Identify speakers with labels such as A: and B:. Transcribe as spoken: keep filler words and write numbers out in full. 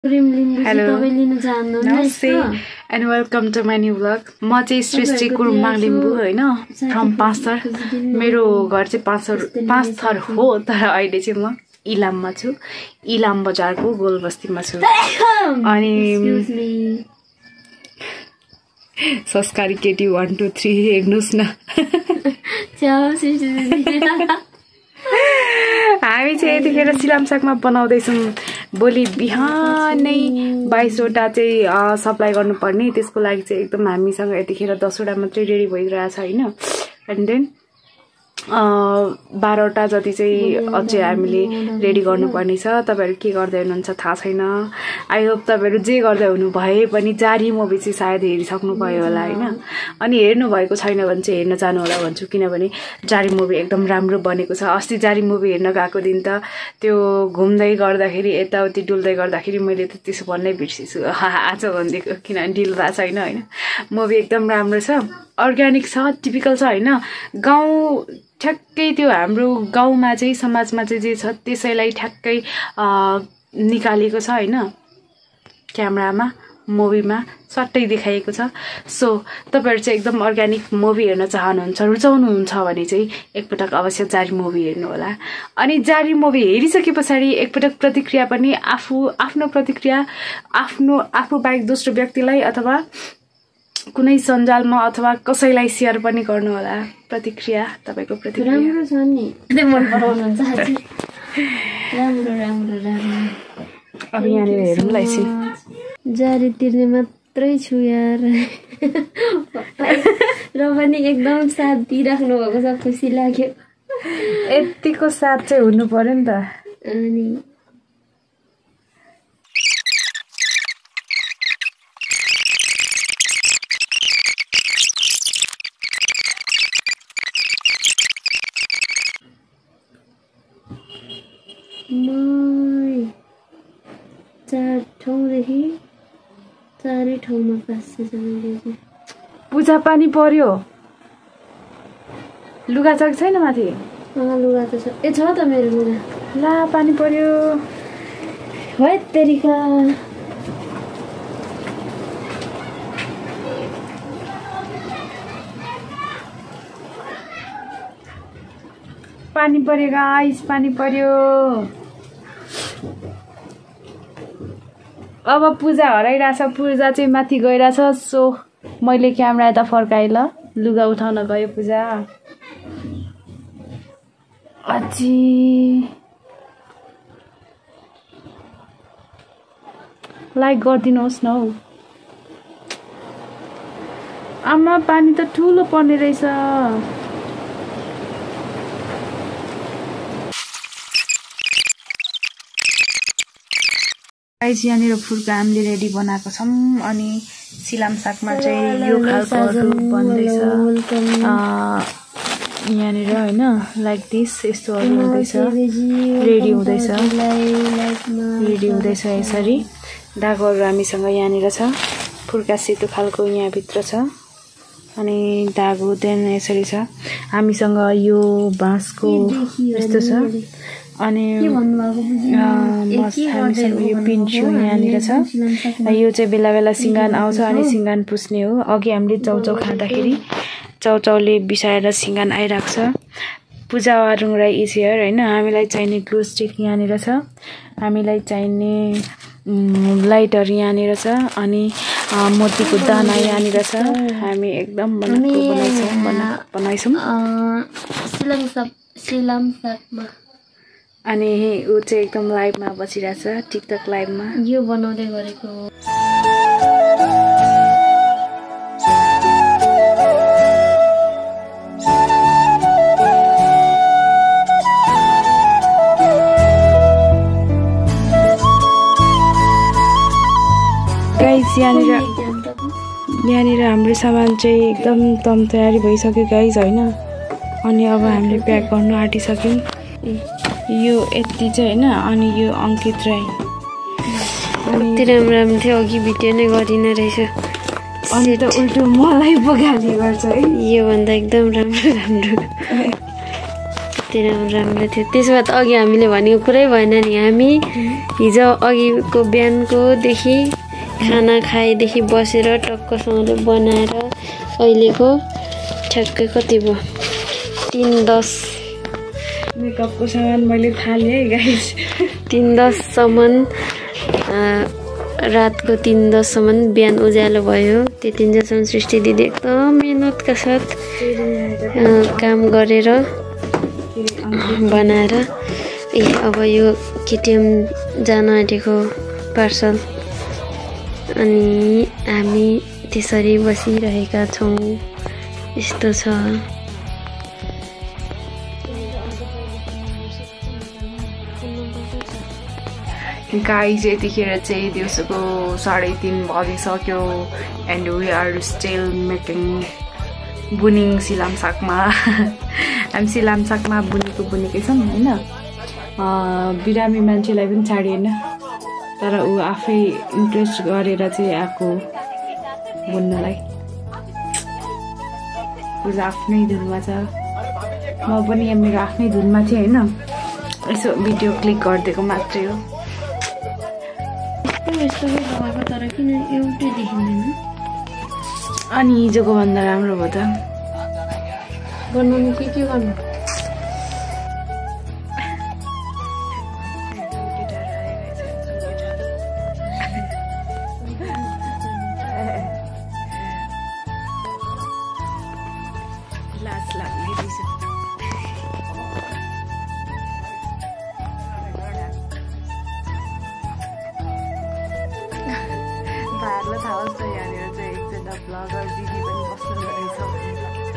A: Hello, Namaste, and welcome to my new vlog. म चाहिँ सृष्टि कुरुम्बाङ लिम्बू हैन फ्रम पाँचथर। मेरो घर चाहिँ पाँचथर पाँचथर हो, तर अहिले चाहिँ म इलाममा छु। इलाम बजारको गोलबस्तीमा छु। अनि संस्कारी केटी one two three हेर्नुस् न। हामी चाहिँ यतिखेर सिलामसाकमा बनाउँदैछौँ। भोलि बिहानै बाइसवटा चाहिँ सप्लाई गर्नुपर्ने, त्यसको लागि चाहिँ एकदम हामीसँग यतिखेर दसवटा मात्रै रेडी भइरहेछ हैन। एन्ड देन बाह्रवटा जति चाहिँ अझै हामीले रेडी गर्नुपर्ने छ। तपाईहरु के गर्दै हुनुहुन्छ थाहा छैन। आई होप तपाईहरु जे गर्दै हुनु भए पनि जारी मुभी चाहिँ सायद हेरिसक्नु भयो होला हैन। अनि हेर्नु भएको छैन भने चाहिँ हेर्न जानु होला भन्छु, किनभने जारी मुभी एकदम राम्रो बनेको छ। अस्ति जारी मुभी हेर्न गएको दिन त त्यो घुम्दै गर्दाखेरि यताउति डुल्दै गर्दाखेरि मैले त त्यसो भन्नै बिर्सिछु। आज भन्दिएको किनभने ढिल भएको छैन हैन। मुभी एकदम राम्रो छ, अर्ग्यानिक छ, टिपिकल छ हैन। गाउँ ठ्याक्कै त्यो हाम्रो गाउँमा चाहिँ समाजमा चाहिँ जे छ त्यसैलाई ठ्याक्कै निकालेको छ हैन। क्यामेरामा मुभीमा सट्टै देखाइएको छ। सो तपाईहरु चाहिँ एकदम अर्ग्यानिक मुभी हेर्न चाहनुहुन्छ, रुचाउनुहुन्छ भने चाहिँ एकपटक अवश्य जारी मुभी हेर्नु होला। अनि जारी मुभी हेरिसके पछाडी एकपटक प्रतिक्रिया पनि आफू आफ्नो प्रतिक्रिया आफ्नो आफू बाहेक दोस्रो व्यक्तिलाई अथवा कुनै सञ्जालमा अथवा कसैलाई शेयर पनि गर्नु होला। प्रतिक्रिया तपाईको प्रतिक्रिया राम्रो छ नि, एकदम मन पराउनुहुन्छ साथी। राम्रो राम्रो राम्रो। अब यहाँनिर हेरौँ ल एकछिन।
B: जारी तिर्ने मात्रै छु यार। र पनि एकदम साथ दिइराख्नु भएको छ, खुसी लाग्यो।
A: यतिको साथ चाहिँ हुनु पर्यो नि त।
B: अनि चार ठाउँदेखि चारै ठाउँमा पास छ।
A: पूजा पानी पर्यो। लुगा छ कि छैन माथि?
B: अँ लुगा त छ। ए छ त मेरो लुगा।
A: ला पानी पर्यो।
B: है तेरिका।
A: पानी पर्यो गाइस, पानी पर्यो। अब पूजा हराइरहेछ, पूजा चाहिँ माथि गइरहेछ। सो मैले क्यामेरा यता फर्काएँ ल, लुगा उठाउन गयो पूजा। अझै लाइक गरिदिनुहोस् न हौ। आमा पानी त ठुलो पर्ने रहेछ। गाइस यहाँनिर फुलका हामीले रेडी बनाएको छौँ। अनि सिलामसाकमा चाहिँ यो खालको बन्दैछ यहाँनिर हैन। लाइक दिस यस्तोहरू हुँदैछ, रेडी हुँदैछ रेडी हुँदैछ यसरी। धागोहरू हामीसँग यहाँनिर छ, फुलका सेतो खालको यहाँभित्र छ। अनि धागो देन यसरी छ हामीसँग। यो बाँसको यस्तो छ। अनि हामीसँग यो पिन्चु यहाँनिर छ। यो चाहिँ बेला बेला सिँगान आउँछ अनि सिँगान पुस्ने हो। अघि हामीले चाउचाउ खाँदाखेरि चाउचाउले बिसाएर सिँगान आइरहेको छ। पूजा वारुङ राई इज हियर हैन। हामीलाई चाहिने ग्लु स्टिक यहाँनिर छ, हामीलाई चाहिने लाइटर यहाँनिर छ, अनि मोतीको दाना यहाँनिर छ। हामी एकदम बनाएको बनाइछौँ बनाइछौँ
B: सिलामसाक सिलामसाकमा।
A: अनि ऊ चाहिँ एकदम लाइभमा बसिरहेछ, टिकटक लाइभमा
B: यो बनाउँदै गरेको।
A: गाइस यहाँनिर यहाँनिर हाम्रो सामान चाहिँ एकदम तम तयारी भइसक्यो गाइस हैन। अनि अब हामीले प्याक गर्नु आँटिसक्यौँ। यो यति चाहिँ हैन। अनि यो अंकित राई
B: कति राम्रो राम्रो थियो, अघि भिडियो नै गरिने रहेछ।
A: अनि त उल्टो मलाई पो गाली गर्छ है।
B: यो भन्दा एकदम राम्रो राम्रो। कति राम्रो राम्रो थियो। त्यसो भए त अघि हामीले भनेको कुरै भएन नि। हामी हिजो अघिको बिहानकोदेखि खाना खाएदेखि बसेर टक्कसँगले बनाएर अहिलेको ठ्याक्कै कति भयो तीन दस
A: मेकअपको सामान मैले थालेँ है गाइस।
B: तीन दससम्म रातको तीन दससम्म बिहान उज्यालो भयो। त्यतिन्जेलसम्म सृष्टि दिदी एकदम मेहनतका साथ काम गरेर बनाएर ए अब यो केटिएम जान आँटेको पार्सल अनि हामी त्यसरी बसिरहेका छौँ। यस्तो छ।
A: गाइज यतिखेर चाहिँ दिउँसोको साढे तिन बजिसक्यो and we are still making बुनिङ सिलामसाकमा। हामी सिलामसाकमा बुनेको बुनेकै छौँ होइन। बिरामी मान्छेलाई पनि छाडिएन तर ऊ आफै इन्ट्रेस्ट गरेर चाहिँ आएको बुन्नलाई। ऊ आफ्नै धुनमा छ, म पनि यहाँ मेरो आफ्नै धुनमा थिएँ होइन। यसो भिडियो क्लिक गरिदिएको मात्रै हो।
B: यस्तो लगाएको तर किन एउटै देखिँदैन?
A: अनि हिजोको भन्दा राम्रो भयो त।
B: बनाउनु के के गर्नु?
A: लाज लाग्ने रहेछ। भाइहरूलाई थाहा होस् त यहाँनिर चाहिँ एकजना ब्लगर दिदी पनि बस्नु रहेछ।